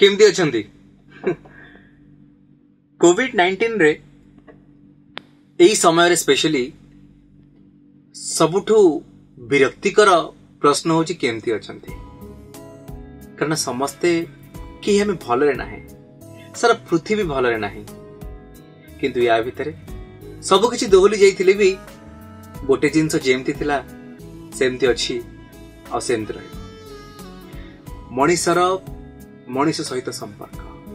केमती अछंती कोविड-19 रे एई समय रे स्पेशली सबुठु विरक्तिकर प्रश्न होची केमती अछंती कारण समस्ते कि हमें भलरे नाही सारा पृथ्वी भलरे नाही किंतु या भितरे सब किछि दोहली जाइथिले भी गोटे जिंस जेमती थिला सेमती अछि आ सेमती रहे मनीष सहित संपर्क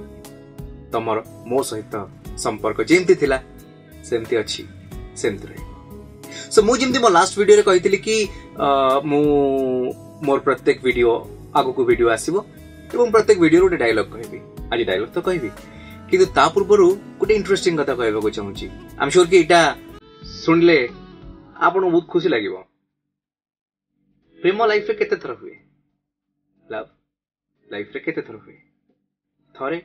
तमर मो सहित संपर्क जेमती थिला सेमती अछि सेमती रहे सो मु जेमती मो लास्ट वीडियो रे कहितली कि मु मोर प्रत्येक वीडियो आगु को वीडियो आसीबो एवं प्रत्येक वीडियो रे डायलॉग कहबी आज डायलॉग तो कहबी किंतु ता पूर्वरु गोटे इंटरेस्टिंग कथा कहबा को चाहूची आई एम श्योर कि एटा सुनले आपन बहुत खुशी लागिबो प्रेम लाइफ रे केते थर हुए लव लाइफ रे केते थर हुए थरे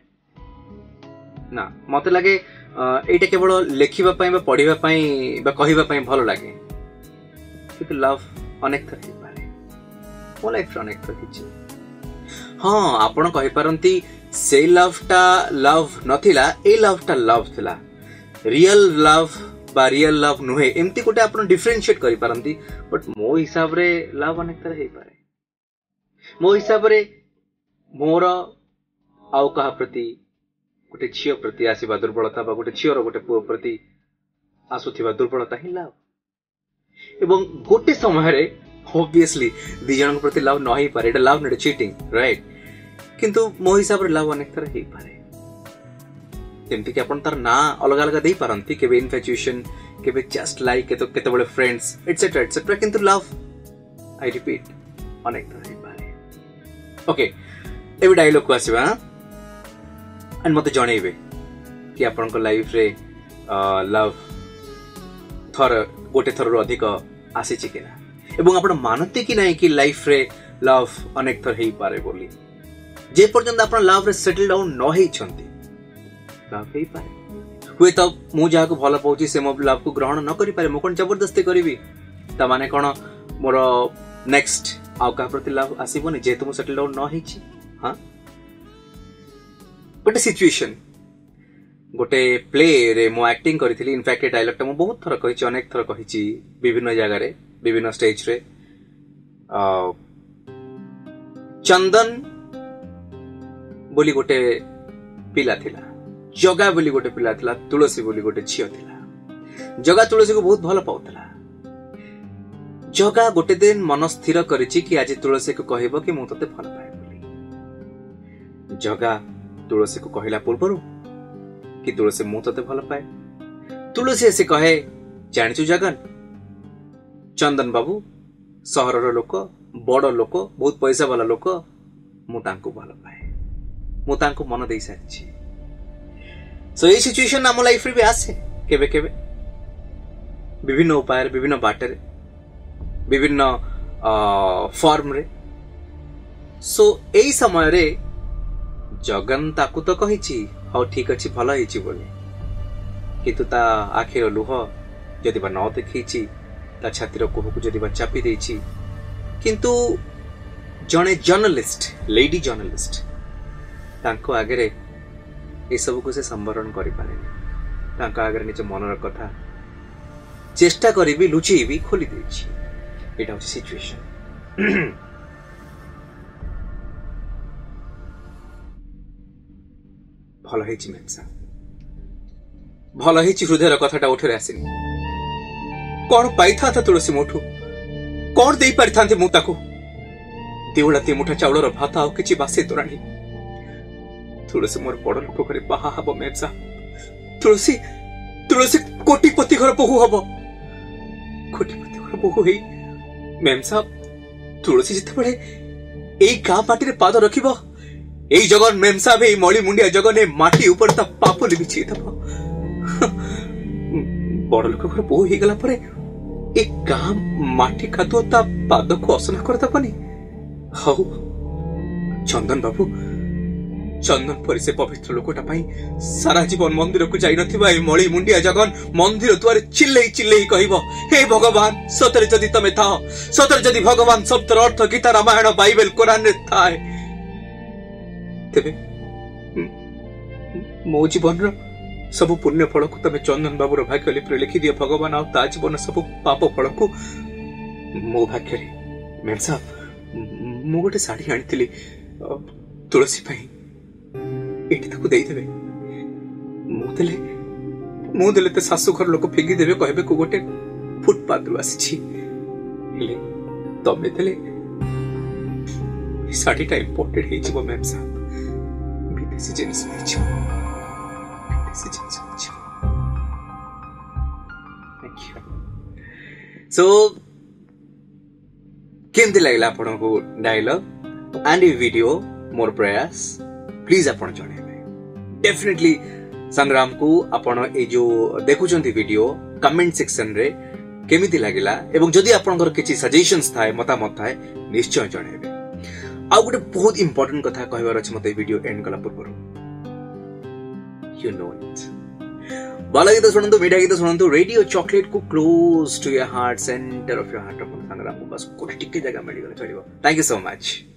ना मते लागे एटा केवल लेखिबा पई बा पढिबा पई बा कहिबा पई भलो लागे किंतु लव अनेक थर हे पारे मो लाइफ रे अनेक थर हिची हां आपण कहि पारंती से लव नथिला ए लवटा लव थिला रियल लव बा रियल लव नुहे एमती गोटे आपण डिफरेंशिएट करि पारंती बट मो हिसाब रे लव अनेक तरह हे पारे मो हिसाब रे मोर आउ कहा प्रति गोटे झियो प्रति आसीबा दुर्बलता बा गोटे झियोर गोटे पुओ प्रति आसुथिबा दुर्बलता ही लव एवं गोटे समय रे ऑब्वियसली दी जन प्रति लव न ही पारे एटा लव नट चीटिंग राइट किंतु मो हिसाब रे लव अनेक तरह हे पारे जेमती कि अपन तार ना अलग अलग देई पारंती केबे इन्फैचुएशन केबे जस्ट लाइक केते बळे फ्रेंड्स एटसेट्रा किंतु लव आई रिपीट अनेक तरह हे पारे ओके एबे डायलॉग को आसीबा एंड मते जणेबे कि आपन को लाइफ रे लव थर गोटे थर अधिक आसी छि किना एवं आपण मानते कि नाही कि लाइफ रे लव अनेक थर हेई पारे बोली जे पर्यंत आपण लव रे सेटल डाउन न हेई छंती लव हेई पारे हुए तो मु जहा को भलो पाउची से मो लव को ग्रहण न करि पारे मो कोन जबरदस्ती करबी त माने कोन मोर नेक्स्ट आउ का प्रति लव आसीबोनी जे तुम सेटल डाउन न हेई छी हां गोटे सिचुएशन गोटे प्ले रे मो एक्टिंग करिथिली इनफैक्ट ए डायलॉग ता मो बहुत थर कहिची अनेक थर कहिची विभिन्न जगह रे विभिन्न स्टेज रे चंदन बोली गोटे पिला थिला जगा बोली गोटे पिला थिला तुलसी बोली गोटे झियो थिला जगा तुलसी को बहुत भलो पाउतला जगा गोटे दिन मन स्थिर करिछि कि आज तुलसी को कहबो कि मु तते भलो पाए बोली जगा तुलसी को कहिला पूर्वरु कि तुलसी मु तते भलो पाए तुलसी से कहे जानिछु जगन चंदन बाबू सहरर लोक बड़ लोक बहुत पैसा वाला लोक मु तांको भलो पाए मु तांको मन देई सारिछि सो ये सिचुएशन आम लाइफ रे भी आसे केबे केबे विभिन्न उपाय विभिन्न बाटर विभिन्न फॉर्म रे सो एई समय रे जगन ताकू तो कहिछि हाउ ठीक अछि भलो हिछि बोली किंतु ता आखिर लुह जदि बा न देखिछि ता छातिर कोहु को जदि बा चापी देछि किंतु जने जर्नलिस्ट लेडी जर्नलिस्ट तांको आगरे ए सब को से संवरण करि पारे तांका आगरे निज मनर कथा चेष्टा करी भी लुचि भी खोली देछि एटा सिचुएशन भलो हेछि मेमसा भलो हेछि हृदयर कथाटा उठरे आसिनी कोन पाइथा था तुलसी मोठू कोन देई परिथांते मु ताको देउला ते मुठा चाउलर भात आ किछि बासे तोराणी तुलसी मोर बड़ लोक करे बाहा हबो मेमसा तुलसी तुलसी कोटिपति घर बहु हबो कोटिपति घर बहु हेई मेमसा तुलसी जिते बळे एई गां पाटी रे पाद रखिबो एई जगन मेमसा बे मळी मुंडिया जगन ए माटी ऊपर ता पापली बिछि दबो बड़ लोक घर बहु हे गला परे ए गां माटी खादो ता पाद को असना कर दबनी हाउ चंदन बाबू चंदन पर से पवित्र लोकटा पाई सारा जीवन मंदिर को जाई नथिबा ए मळी मुंडिया जगन मंदिर द्वार चिल्लै चिल्लै कहबो हे भगवान सतरे जदि तमे था सतरे जदि भगवान शब्दर अर्थ गीता रामायण बाइबल कुरान रे थाए तेबे मो जीवन सब पुण्य फल को तमे चंदन बाबूर भाग्य लिपि लिखि दियो भगवान आ ता जीवन सब पाप फल को मो भाग्य रे। मैम साहब मु गोटे साड़ी आनी तुलसी एटी ताको दे देबे मु देले ते सासु घर लोक फेंकी देबे कहबे को गोटे फुटपाथ रु आसी ले तमे देले साड़ी टा इम्पोर्टेड हे जीवो मैम साहब विदेशी जिनिस हे जीवो विदेशी जिनिस हे जीवो। Thank you. सो केमती लागला आपण को डायलॉग एंड वीडियो मोर प्रयास प्लीज आपण जणेबे डेफिनेटली संग्राम को आपण ए जो देखुचंती वीडियो कमेंट सेक्शन रे केमिति लागिला एवं जदि आपनकर किछि सजेशंस थाए मतामत थाए निश्चय जणेबे। आ गोटे बहुत इंपोर्टेंट कथा कहबार अछि मते वीडियो एंड कला पूर्व यू नो इट बाला गीत सुनंतु मीठा गीत सुनंतु रेडियो चॉकलेट को close to your heart centre of your heart Sangram को बस कोटी टिके जगह मिल गला चलिबो। Thank you so much.